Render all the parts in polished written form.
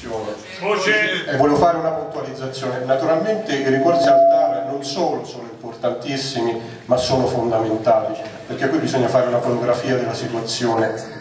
Commissione. Volevo fare una puntualizzazione. Naturalmente i ricorsi al TAR non solo sono importantissimi, ma sono fondamentali, perché qui bisogna fare una fotografia della situazione.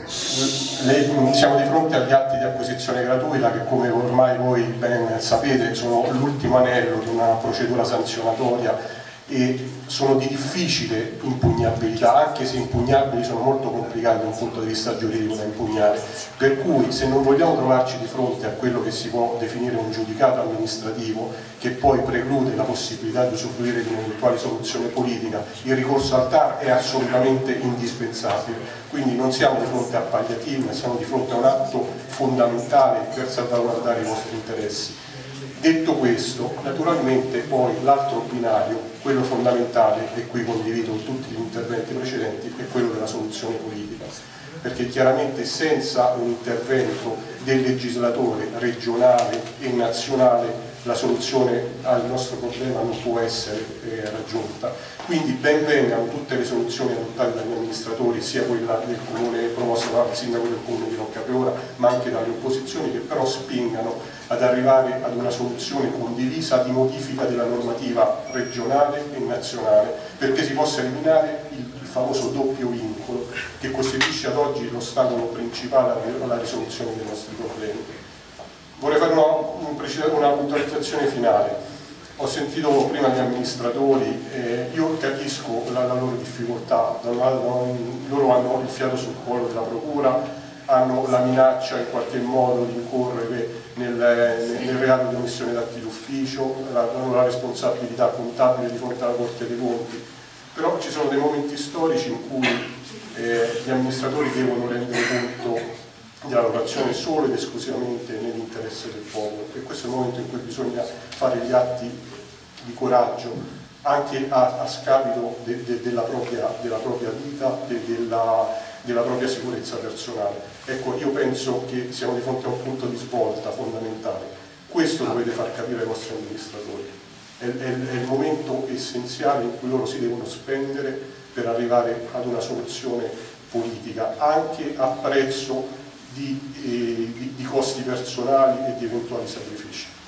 Siamo di fronte agli atti di acquisizione gratuita che, come ormai voi ben sapete, sono l'ultimo anello di una procedura sanzionatoria e sono di difficile impugnabilità, anche se impugnabili sono molto complicati da un punto di vista giuridico da impugnare, per cui se non vogliamo trovarci di fronte a quello che si può definire un giudicato amministrativo che poi preclude la possibilità di usufruire di un'eventuale soluzione politica, il ricorso al TAR è assolutamente indispensabile. Quindi non siamo di fronte a palliativi, ma siamo di fronte a un atto fondamentale per salvaguardare i vostri interessi. Detto questo, naturalmente poi l'altro binario, quello fondamentale, e qui condivido tutti gli interventi precedenti, è quello della soluzione politica, perché chiaramente senza un intervento del legislatore regionale e nazionale la soluzione al nostro problema non può essere raggiunta. Quindi ben vengano tutte le soluzioni adottate dagli amministratori, sia quella del comune promossa dal sindaco del comune di Roccapriora, ma anche dalle opposizioni, che però spingano ad arrivare ad una soluzione condivisa di modifica della normativa regionale e nazionale, perché si possa eliminare il famoso doppio vincolo che costituisce ad oggi l'ostacolo principale alla risoluzione dei nostri problemi. Vorrei fare una puntualizzazione finale. Ho sentito prima gli amministratori, io capisco la loro difficoltà, loro hanno il fiato sul collo della procura, hanno la minaccia in qualche modo di incorrere nel reato di omissione d'atti d'ufficio, hanno la responsabilità contabile di fronte alla Corte dei Conti, però ci sono dei momenti storici in cui gli amministratori devono rendere conto della loro azione solo ed esclusivamente nell'interesse del popolo, e questo è il momento in cui bisogna fare gli atti di coraggio anche a scapito della propria vita e della propria sicurezza personale. Ecco, io penso che siamo di fronte a un punto di svolta fondamentale. Questo dovete far capire ai vostri amministratori. È il momento essenziale in cui loro si devono spendere per arrivare ad una soluzione politica, anche a prezzo di costi personali e di eventuali sacrifici.